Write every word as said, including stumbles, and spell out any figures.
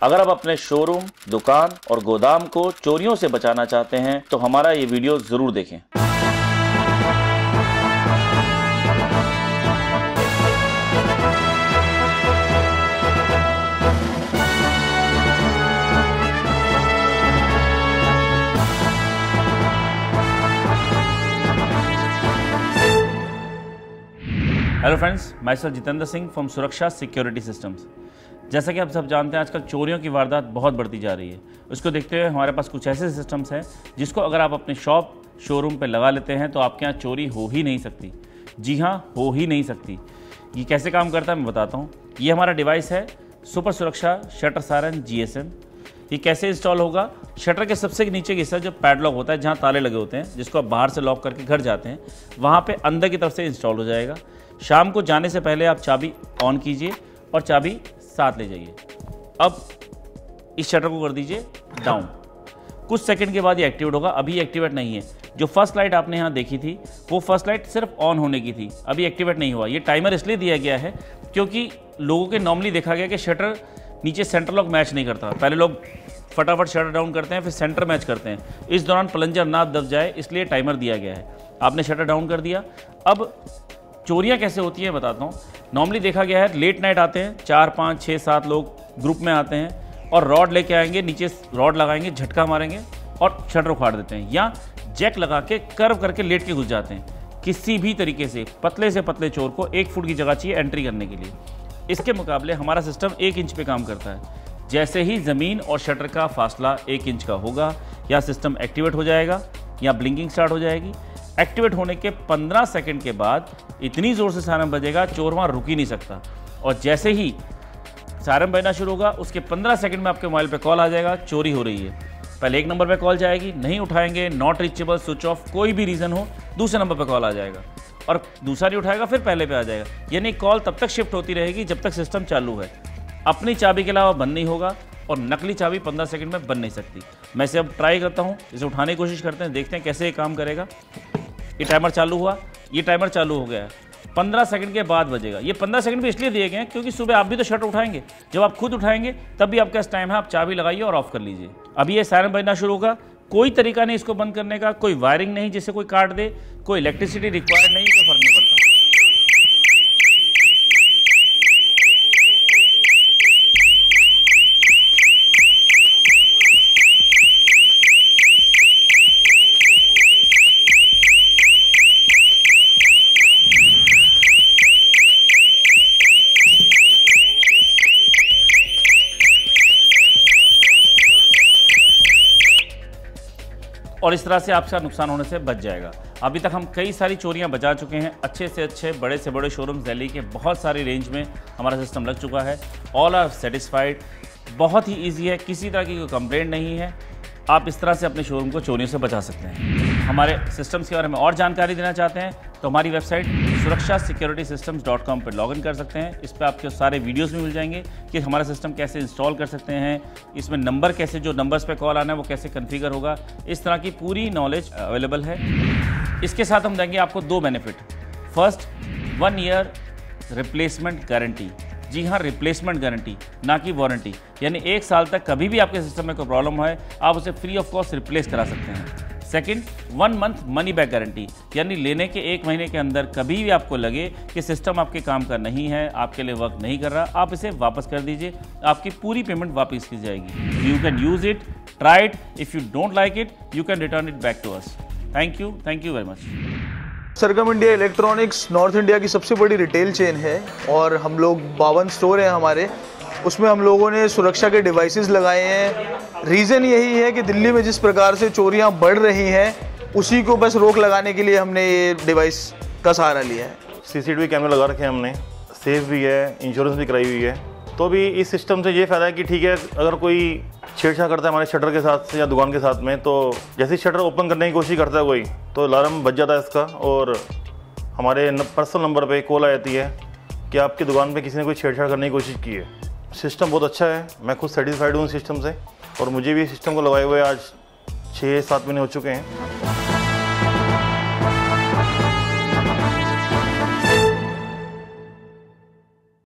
अगर आप अपने शोरूम, दुकान और गोदाम को चोरियों से बचाना चाहते हैं तो हमारा ये वीडियो जरूर देखें। Hello friends, myself Jitendra Singh from Suraksha security systems. जैसा कि आप सब जानते हैं, आजकल चोरियों की वारदात बहुत बढ़ती जा रही है। उसको देखते हुए हमारे पास कुछ ऐसे सिस्टम्स हैं जिसको अगर आप अपने शॉप, शोरूम पे लगा लेते हैं तो आपके यहाँ चोरी हो ही नहीं सकती। जी हाँ, हो ही नहीं सकती। ये कैसे काम करता है मैं बताता हूँ। ये हमारा डिवाइस है super Suraksha shutter siren G S M. ये कैसे इंस्टॉल होगा? शटर के सबसे नीचे की हिस्सा जो पैडलॉक होता है, जहाँ ताले लगे होते हैं, जिसको आप बाहर से लॉक करके घर जाते हैं, वहाँ पे अंदर की तरफ से इंस्टॉल हो जाएगा। शाम को जाने से पहले आप चाबी ऑन कीजिए और चाबी साथ ले जाइए। अब इस शटर को कर दीजिए डाउन। कुछ सेकंड के बाद ये एक्टिवेट होगा। अभी एक्टिवेट नहीं है। जो फर्स्ट लाइट आपने यहाँ देखी थी वो फर्स्ट लाइट सिर्फ ऑन होने की थी, अभी एक्टिवेट नहीं हुआ। ये टाइमर इसलिए दिया गया है क्योंकि लोगों के नॉर्मली देखा गया कि शटर नीचे सेंटर लॉक मैच नहीं करता। पहले लोग फटाफट शटर डाउन करते हैं, फिर सेंटर मैच करते हैं। इस दौरान प्लंजर ना दब जाए इसलिए टाइमर दिया गया है। आपने शटर डाउन कर दिया। अब चोरियां कैसे होती हैं बताता हूँ। नॉर्मली देखा गया है लेट नाइट आते हैं, चार पाँच छः सात लोग ग्रुप में आते हैं और रॉड लेके आएंगे, नीचे रॉड लगाएंगे, झटका मारेंगे और शटर उखाड़ देते हैं, या जैक लगा के कर्व करके लेट के घुस जाते हैं। किसी भी तरीके से पतले से पतले चोर को एक फुट की जगह चाहिए एंट्री करने के लिए। इसके मुकाबले हमारा सिस्टम एक इंच पे काम करता है। जैसे ही ज़मीन और शटर का फासला एक इंच का होगा, या सिस्टम एक्टिवेट हो जाएगा या ब्लिंकिंग स्टार्ट हो जाएगी। एक्टिवेट होने के पंद्रह सेकंड के बाद इतनी ज़ोर से सायरन बजेगा, चोर वहाँ रुक ही नहीं सकता। और जैसे ही सायरन बजना शुरू होगा, उसके पंद्रह सेकंड में आपके मोबाइल पे कॉल आ जाएगा, चोरी हो रही है। पहले एक नंबर पे कॉल जाएगी, नहीं उठाएंगे, नॉट रीचेबल, स्विच ऑफ, कोई भी रीज़न हो, दूसरे नंबर पे कॉल आ जाएगा और दूसरा नहीं उठाएगा, फिर पहले पे आ जाएगा। यानी कॉल तब तक शिफ्ट होती रहेगी जब तक सिस्टम चालू है। अपनी चाबी के अलावा बंद नहीं होगा और नकली चाबी पंद्रह सेकंड में बन नहीं सकती। मैं इसे अब ट्राई करता हूँ, इसे उठाने की कोशिश करते हैं, देखते हैं कैसे ये काम करेगा। ये टाइमर चालू हुआ, ये टाइमर चालू हो गया है। पंद्रह सेकंड के बाद बजेगा। ये पंद्रह सेकंड भी इसलिए दिए गए हैं क्योंकि सुबह आप भी तो शटर उठाएंगे। जब आप खुद उठाएंगे तब भी आपके पास टाइम है, आप चाबी लगाइए और ऑफ कर लीजिए। अभी ये सायरन बजना शुरू होगा। कोई तरीका नहीं इसको बंद करने का, कोई वायरिंग नहीं जिससे कोई काट दे, कोई इलेक्ट्रिसिटी रिक्वायर्ड नहीं, तो फर्क नहीं पड़ता। और इस तरह से आपका नुकसान होने से बच जाएगा। अभी तक हम कई सारी चोरियां बचा चुके हैं। अच्छे से अच्छे, बड़े से बड़े शोरूम दिल्ली के बहुत सारी रेंज में हमारा सिस्टम लग चुका है। All are satisfied. बहुत ही इजी है, किसी तरह की कोई कंप्लेंट नहीं है। आप इस तरह से अपने शोरूम को चोरियों से बचा सकते हैं। हमारे सिस्टम्स के बारे में और जानकारी देना चाहते हैं तो हमारी website Suraksha security systems dot com पर लॉग इन कर सकते हैं। इस पर आपके सारे वीडियोस भी मिल जाएंगे कि हमारा सिस्टम कैसे इंस्टॉल कर सकते हैं, इसमें नंबर कैसे, जो नंबर्स पे कॉल आना है वो कैसे कॉन्फ़िगर होगा। इस तरह की पूरी नॉलेज अवेलेबल है। इसके साथ हम देंगे आपको दो benefit. First, one year replacement guarantee. जी हाँ, रिप्लेसमेंट गारंटी, ना कि वारंटी। यानी एक साल तक कभी भी आपके सिस्टम में कोई प्रॉब्लम है, आप उसे फ्री ऑफ कॉस्ट रिप्लेस करा सकते हैं। Second, one month money back guarantee. यानी लेने के एक महीने के अंदर कभी भी आपको लगे कि सिस्टम आपके काम का नहीं है, आपके लिए वर्क नहीं कर रहा, आप इसे वापस कर दीजिए, आपकी पूरी पेमेंट वापस की जाएगी। You can use it, try it, if you don't like it you can return it back to us. Thank you, thank you very much. Sargam India electronics north India की सबसे बड़ी रिटेल चेन है और हम लोग बावन स्टोर हैं हमारे। उसमें हम लोगों ने सुरक्षा के डिवाइसेस लगाए हैं। रीज़न यही है कि दिल्ली में जिस प्रकार से चोरियां बढ़ रही हैं, उसी को बस रोक लगाने के लिए हमने ये डिवाइस का सहारा लिया है। सीसीटीवी कैमरा लगा रखे हैं हमने, सेफ भी है, इंश्योरेंस भी कराई हुई है। तो भी इस सिस्टम से ये फ़ायदा है कि ठीक है, अगर कोई छेड़छाड़ करता है हमारे शटर के साथ या दुकान के साथ में, तो जैसे ही शटर ओपन करने की कोशिश करता है कोई, तो अलार्म बज जाता है इसका और हमारे पर्सनल नंबर पे कॉल आ जाती है कि आपकी दुकान पे किसी ने कोई छेड़छाड़ करने की कोशिश की है। सिस्टम बहुत अच्छा है, मैं खुद सेटिस्फाइड हूँ सिस्टम से और मुझे भी सिस्टम को लगाए हुए आज छः सात महीने हो चुके हैं।